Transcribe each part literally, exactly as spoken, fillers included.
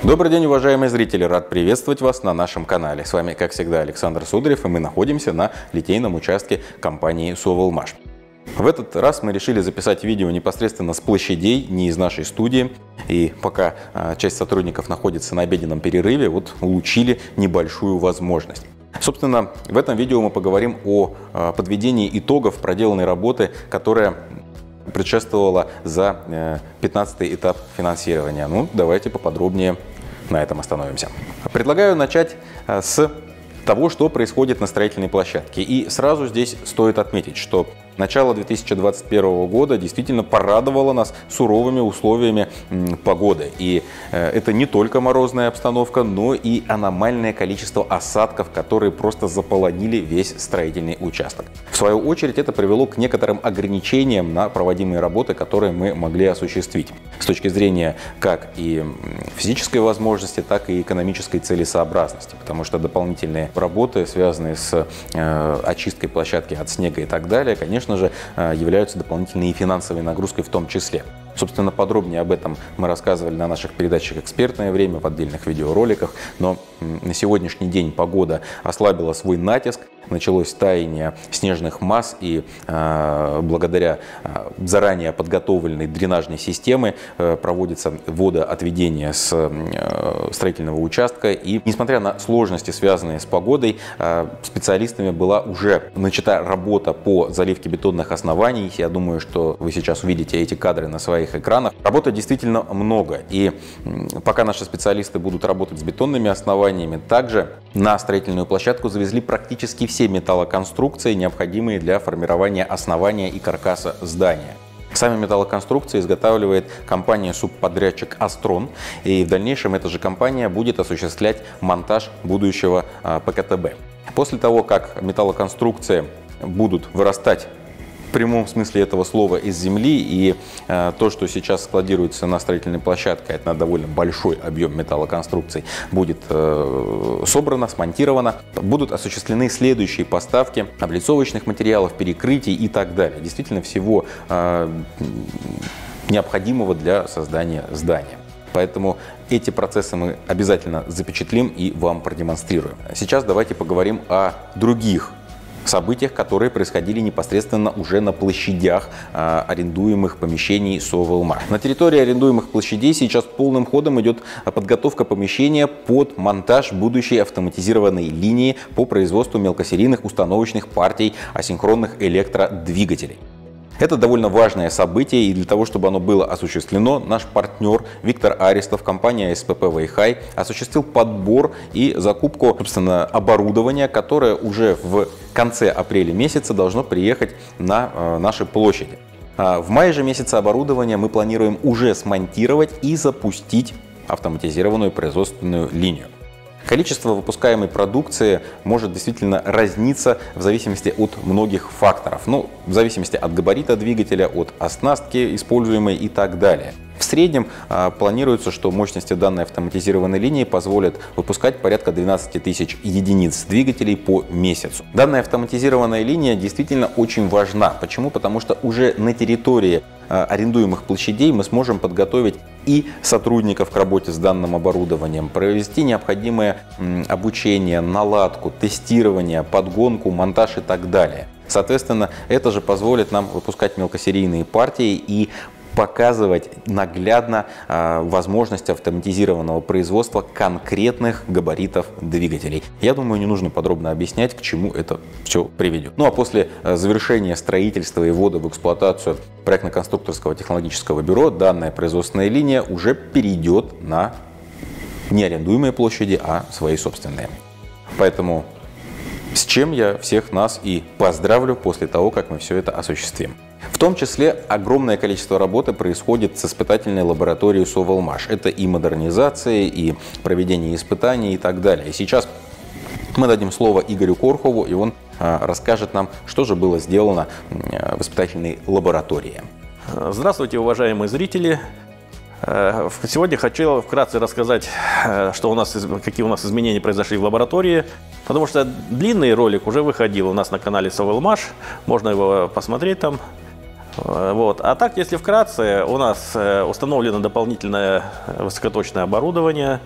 Добрый день, уважаемые зрители! Рад приветствовать вас на нашем канале. С вами, как всегда, Александр Сударев, и мы находимся на литейном участке компании Соволмаш. В этот раз мы решили записать видео непосредственно с площадей, не из нашей студии. И пока часть сотрудников находится на обеденном перерыве, вот улучили небольшую возможность. Собственно, в этом видео мы поговорим о подведении итогов проделанной работы, которая предшествовала за пятнадцатый этап финансирования. Ну, давайте поподробнее на этом остановимся. Предлагаю начать с того, что происходит на строительной площадке. И сразу здесь стоит отметить, что начало две тысячи двадцать первого года действительно порадовало нас суровыми условиями погоды. И это не только морозная обстановка, но и аномальное количество осадков, которые просто заполонили весь строительный участок. В свою очередь это привело к некоторым ограничениям на проводимые работы, которые мы могли осуществить. С точки зрения как и физической возможности, так и экономической целесообразности. Потому что дополнительные работы, связанные с э, очисткой площадки от снега и так далее, конечно же, являются дополнительной и финансовой нагрузкой в том числе. Собственно, подробнее об этом мы рассказывали на наших передачах «Экспертное время», в отдельных видеороликах. Но на сегодняшний день погода ослабила свой натиск. Началось таяние снежных масс, и э, благодаря э, заранее подготовленной дренажной системе э, проводится водоотведение с э, строительного участка. И несмотря на сложности, связанные с погодой, э, специалистами была уже начата работа по заливке бетонных оснований. Я думаю, что вы сейчас увидите эти кадры на своих экранах. Работы действительно много. И э, пока наши специалисты будут работать с бетонными основаниями, также на строительную площадку завезли практически все все металлоконструкции, необходимые для формирования основания и каркаса здания. Сами металлоконструкции изготавливает компания-субподрядчик «Астрон», и в дальнейшем эта же компания будет осуществлять монтаж будущего ПКТБ. После того, как металлоконструкции будут вырастать в прямом смысле этого слова из земли, и э, то, что сейчас складируется на строительной площадке, это на довольно большой объем металлоконструкций, будет э, собрано, смонтировано, будут осуществлены следующие поставки облицовочных материалов, перекрытий и так далее. Действительно всего э, необходимого для создания здания. Поэтому эти процессы мы обязательно запечатлим и вам продемонстрируем. Сейчас давайте поговорим о других событиях, которые происходили непосредственно уже на площадях э, арендуемых помещений Соволмаш. На территории арендуемых площадей сейчас полным ходом идет подготовка помещения под монтаж будущей автоматизированной линии по производству мелкосерийных установочных партий асинхронных электродвигателей. Это довольно важное событие, и для того, чтобы оно было осуществлено, наш партнер Виктор Аристов, компания СПП «Вэйхай», осуществил подбор и закупку, собственно, оборудования, которое уже в конце апреля месяца должно приехать на э, наши площади. А в мае же месяце оборудование мы планируем уже смонтировать и запустить автоматизированную производственную линию. Количество выпускаемой продукции может действительно разниться в зависимости от многих факторов. Ну, в зависимости от габарита двигателя, от оснастки используемой и так далее. В среднем а, планируется, что мощности данной автоматизированной линии позволят выпускать порядка двенадцати тысяч единиц двигателей по месяцу. Данная автоматизированная линия действительно очень важна. Почему? Потому что уже на территории а, арендуемых площадей мы сможем подготовить и сотрудников к работе с данным оборудованием, провести необходимое м, обучение, наладку, тестирование, подгонку, монтаж и так далее. Соответственно, это же позволит нам выпускать мелкосерийные партии и показывать наглядно э, возможность автоматизированного производства конкретных габаритов двигателей. Я думаю, не нужно подробно объяснять, к чему это все приведет. Ну а после э, завершения строительства и ввода в эксплуатацию проектно-конструкторского технологического бюро данная производственная линия уже перейдет на не арендуемые площади, а свои собственные. Поэтому с чем я всех нас и поздравлю после того, как мы все это осуществим. В том числе огромное количество работы происходит с испытательной лабораторией Соволмаш. Это и модернизация, и проведение испытаний и так далее. И сейчас мы дадим слово Игорю Корхову, и он а, расскажет нам, что же было сделано в испытательной лаборатории. Здравствуйте, уважаемые зрители! Сегодня хочу вкратце рассказать, что у нас, какие у нас изменения произошли в лаборатории, потому что длинный ролик уже выходил у нас на канале Соволмаш, можно его посмотреть там. Вот. А так, если вкратце, у нас установлено дополнительное высокоточное оборудование,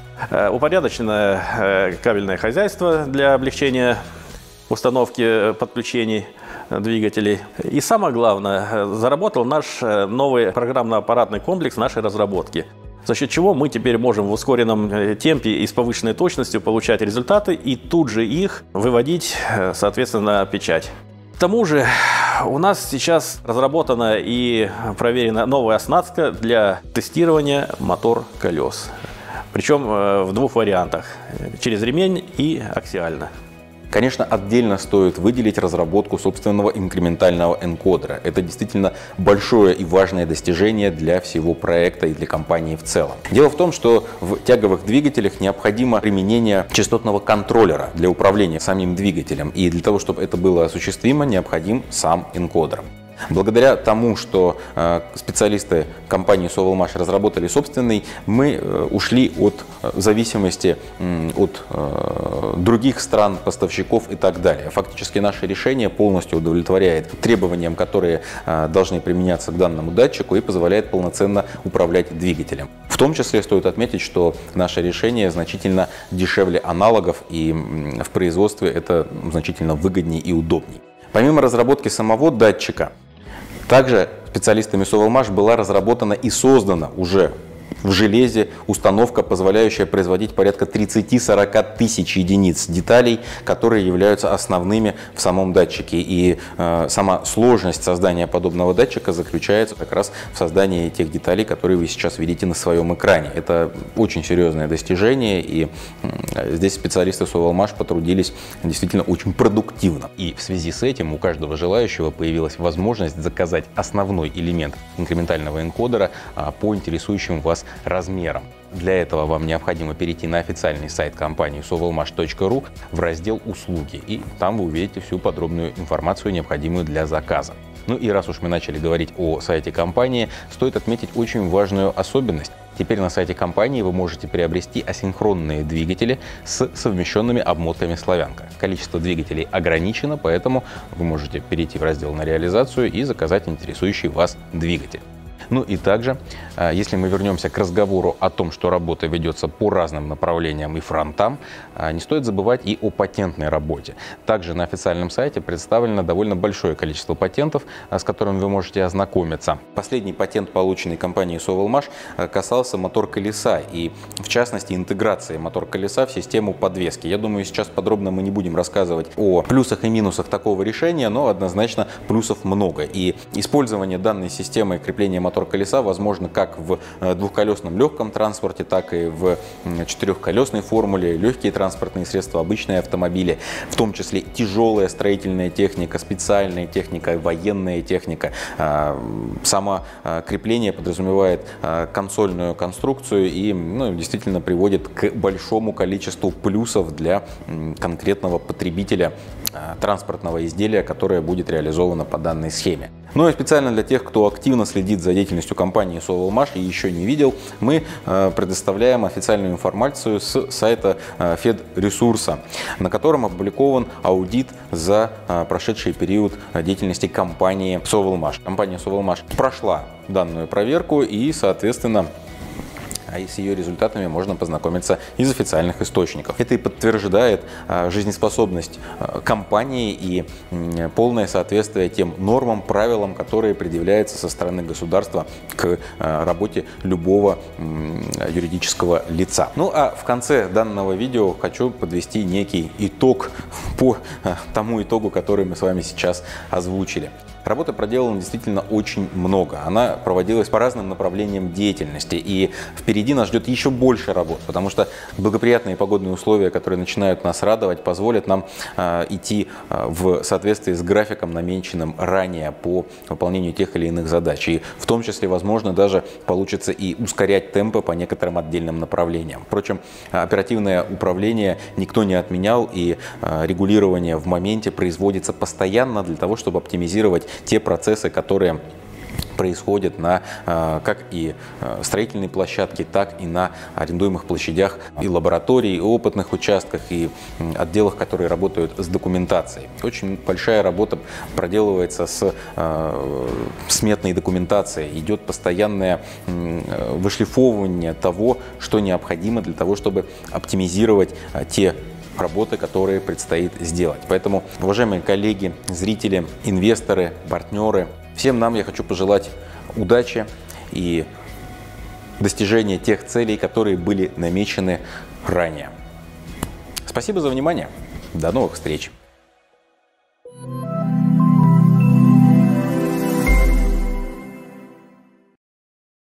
упорядоченное кабельное хозяйство для облегчения установки подключений двигателей. И самое главное, заработал наш новый программно-аппаратный комплекс нашей разработки, за счет чего мы теперь можем в ускоренном темпе и с повышенной точностью получать результаты и тут же их выводить, соответственно, на печать. К тому же у нас сейчас разработана и проверена новая оснастка для тестирования мотор-колес. Причем в двух вариантах – через ремень и аксиально. Конечно, отдельно стоит выделить разработку собственного инкрементального энкодера. Это действительно большое и важное достижение для всего проекта и для компании в целом. Дело в том, что в тяговых двигателях необходимо применение частотного контроллера для управления самим двигателем. И для того, чтобы это было осуществимо, необходим сам энкодер. Благодаря тому, что э, специалисты компании Sovelmash разработали собственный, мы э, ушли от э, зависимости э, от э, других стран, поставщиков и так далее. Фактически наше решение полностью удовлетворяет требованиям, которые э, должны применяться к данному датчику и позволяет полноценно управлять двигателем. В том числе стоит отметить, что наше решение значительно дешевле аналогов, и э, в производстве это значительно выгоднее и удобнее. Помимо разработки самого датчика, также специалистами Sovelmash была разработана и создана уже в железе установка, позволяющая производить порядка тридцати-сорока тысяч единиц деталей, которые являются основными в самом датчике. И э, сама сложность создания подобного датчика заключается как раз в создании тех деталей, которые вы сейчас видите на своем экране. Это очень серьезное достижение, и э, здесь специалисты Sovelmash потрудились действительно очень продуктивно. И в связи с этим у каждого желающего появилась возможность заказать основной элемент инкрементального энкодера э, по интересующим вас размером. Для этого вам необходимо перейти на официальный сайт компании sovelmash точка ру в раздел «Услуги», и там вы увидите всю подробную информацию, необходимую для заказа. Ну и раз уж мы начали говорить о сайте компании, стоит отметить очень важную особенность. Теперь на сайте компании вы можете приобрести асинхронные двигатели с совмещенными обмотками «Славянка». Количество двигателей ограничено, поэтому вы можете перейти в раздел «На реализацию» и заказать интересующий вас двигатель. Ну и также, если мы вернемся к разговору о том, что работа ведется по разным направлениям и фронтам, не стоит забывать и о патентной работе. Также на официальном сайте представлено довольно большое количество патентов, с которыми вы можете ознакомиться. Последний патент, полученный компанией Sovelmash, касался мотор-колеса и, в частности, интеграции мотор-колеса в систему подвески. Я думаю, сейчас подробно мы не будем рассказывать о плюсах и минусах такого решения, но однозначно плюсов много. И использование данной системы крепления мотор колеса возможно как в двухколесном легком транспорте, так и в четырехколесной формуле, легкие транспортные средства, обычные автомобили, в том числе тяжелая строительная техника, специальная техника, военная техника. Само крепление подразумевает консольную конструкцию и ну, действительно приводит к большому количеству плюсов для конкретного потребителя транспортного изделия, которое будет реализовано по данной схеме. Ну и специально для тех, кто активно следит за деятельностью компании Sovelmash и еще не видел, мы предоставляем официальную информацию с сайта Федресурса, на котором опубликован аудит за прошедший период деятельности компании Sovelmash. Компания Sovelmash прошла данную проверку и, соответственно, а с ее результатами можно познакомиться из официальных источников. Это и подтверждает жизнеспособность компании и полное соответствие тем нормам, правилам, которые предъявляются со стороны государства к работе любого юридического лица. Ну а в конце данного видео хочу подвести некий итог по тому итогу, который мы с вами сейчас озвучили. Работы проделано действительно очень много. Она проводилась по разным направлениям деятельности. И впереди нас ждет еще больше работ, потому что благоприятные погодные условия, которые начинают нас радовать, позволят нам э, идти э, в соответствии с графиком, намеченным ранее по выполнению тех или иных задач. И в том числе, возможно, даже получится и ускорять темпы по некоторым отдельным направлениям. Впрочем, оперативное управление никто не отменял, и э, регулирование в моменте производится постоянно для того, чтобы оптимизировать те процессы, которые происходят на как и строительной площадке, так и на арендуемых площадях и лабораторий, и опытных участках, и отделах, которые работают с документацией. Очень большая работа проделывается с сметной документацией, идет постоянное вышлифовывание того, что необходимо для того, чтобы оптимизировать те работы, которые предстоит сделать. Поэтому, уважаемые коллеги, зрители, инвесторы, партнеры, всем нам я хочу пожелать удачи и достижения тех целей, которые были намечены ранее. Спасибо за внимание. До новых встреч.